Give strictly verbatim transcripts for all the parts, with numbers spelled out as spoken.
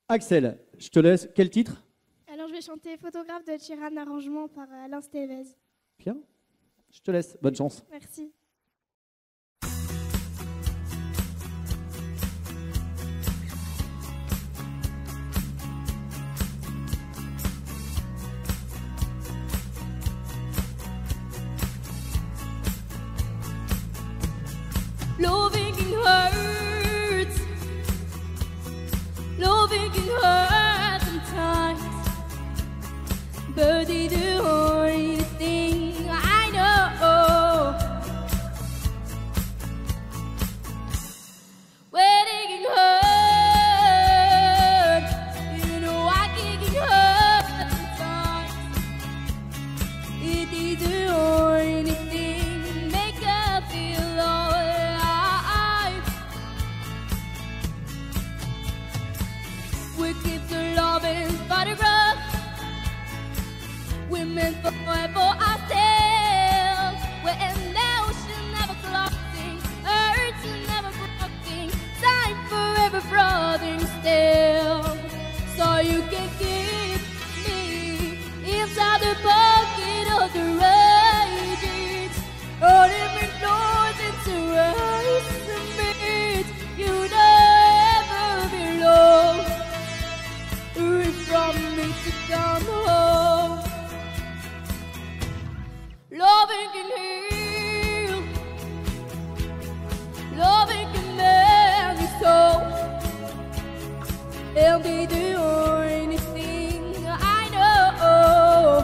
Axel, je te laisse. Quel titre? Alors je vais chanter Photographe de Chiran, arrangement par Alain Stevez. Bien. Je te laisse. Bonne chance. Merci. Loving can hurt. Loving can hurt sometimes. But it's the only thing I know. When it can hurt, you know I can get hurt sometimes. It is the only thing make us feel alive. We keep the love in photograph. We're meant for ourselves. We're in the ocean, never clocking, earth never broken, time forever frothing still. So you can keep me inside the pocket of the raging, holding me close into ice and meat. You never belong. Free from me to come home. Loving can heal. Loving can mend your soul. And be the only thing I know.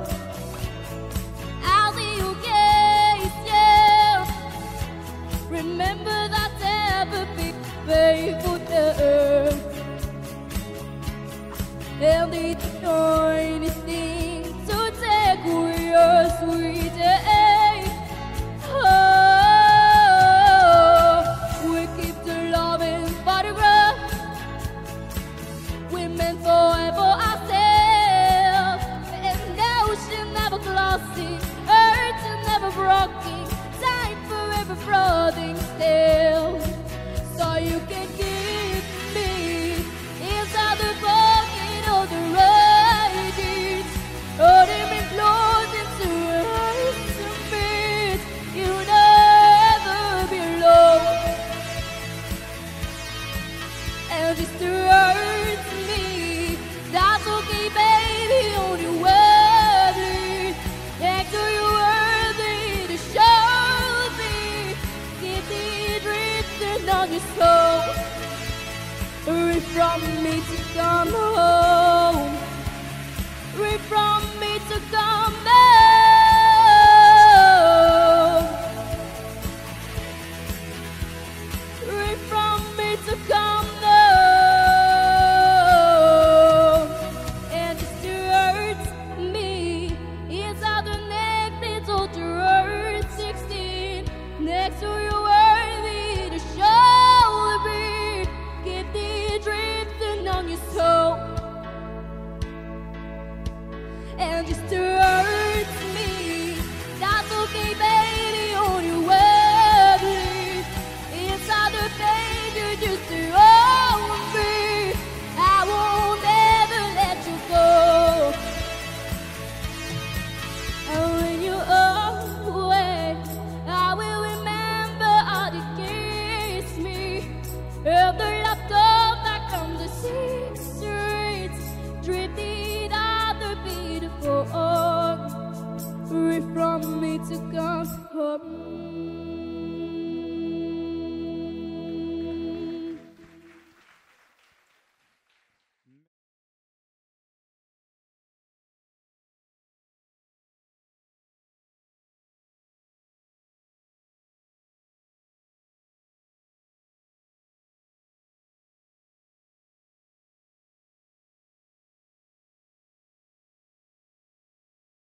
I'll be okay, yeah. Remember that ever be faithful there. And the only thing to take away your sweet day. Oh, we keep the love in photograph. We're meant forever ourselves. And the ocean never glossy, earth never broken, time forever frothing still. So you can keep me inside the pocket of the raging, holding me close into ice and meat. You never belong. And this hurts me. That's okay, baby, only worthy. Next to you worthy to show me. Keep the drifting on your soul. Free from me to come home. Free from me to come home. Free from me to come home. And it hurts me inside the neck, little to hurt sixteen. Next to you worthy to show me. Keep the drifting on your soul. And just hurts me. That's okay, baby, only worthy. Inside the pain, you just own me. I won't ever let you go. And when you're away, I will remember how you kissed me. And the laughter that comes to six streets, drifted out the beautiful. Free from me to come home.